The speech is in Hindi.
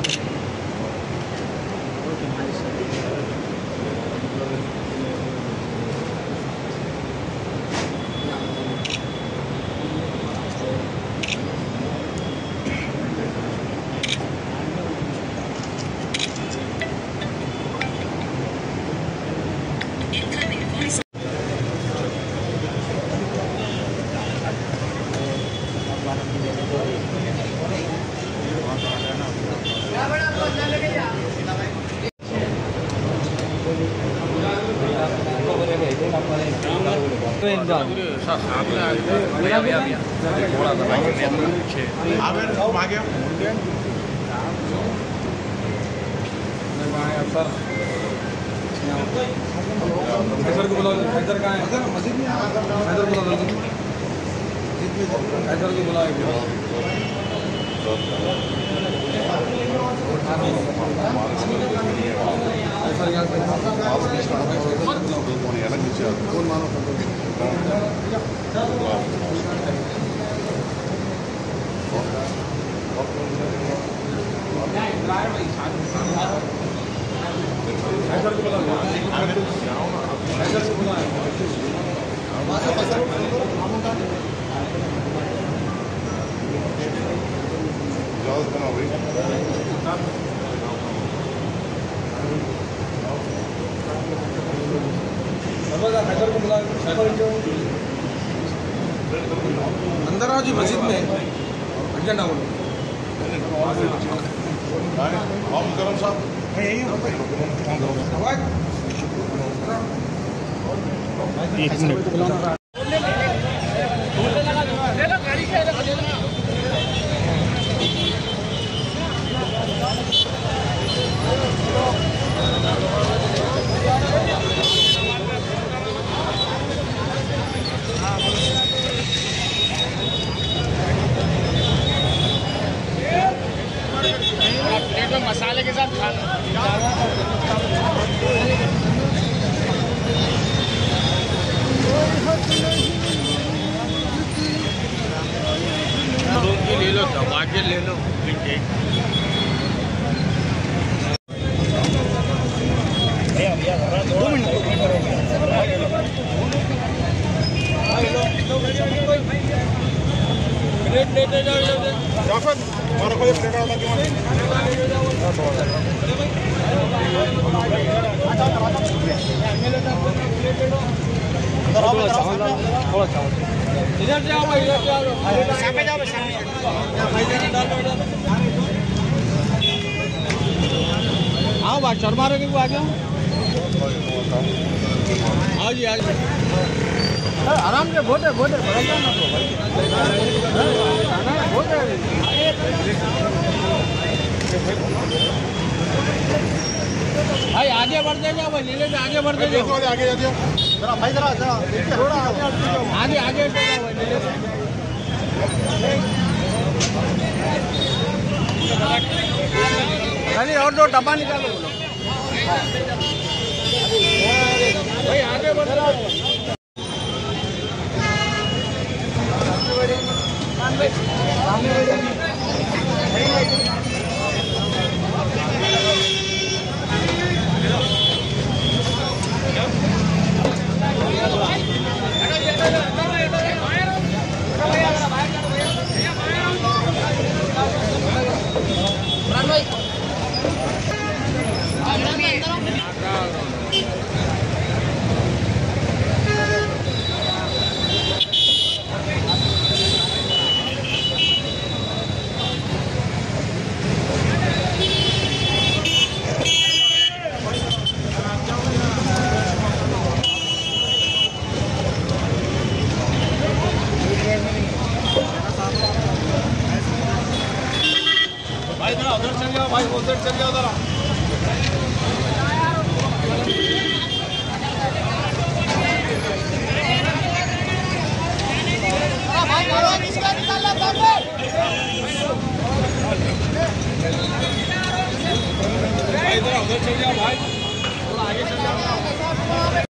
हैदर को बुलाओ। हैदर कहाँ है? मस्जिद में। हैदर को बुलाओ। हैदर को बुलाओ। अंदर आओ जी मस्जिद में। एजेंडा बोलो। करम साहब एक मिनट। मसाले के साथ खाना ले लो, दबा के ले लो। प्लेट लेते जाओ। हमारा कोई प्लेट वाला क्यों नहीं? थोड़ा चावल इधर जाओ भाई, इधर जाओ। सामने जाओ, सामने आओ भाई। शर्मा रहे को आ जाओ। आओ जी, आओ जी। आराम से बोटे बोटे भाई, आगे बढ़ते जाओ भाई। नीले से आगे बढ़ते जाओ। आगे जाओ जरा भाई, जरा थोड़ा आगे आगे जाओ भाई। नीले से खाली और दो डब्बा निकालो बोलो भाई। आगे बढ़ रहा है। भाई उधर चल जाओ, भाई उधर चल जाओ जरा।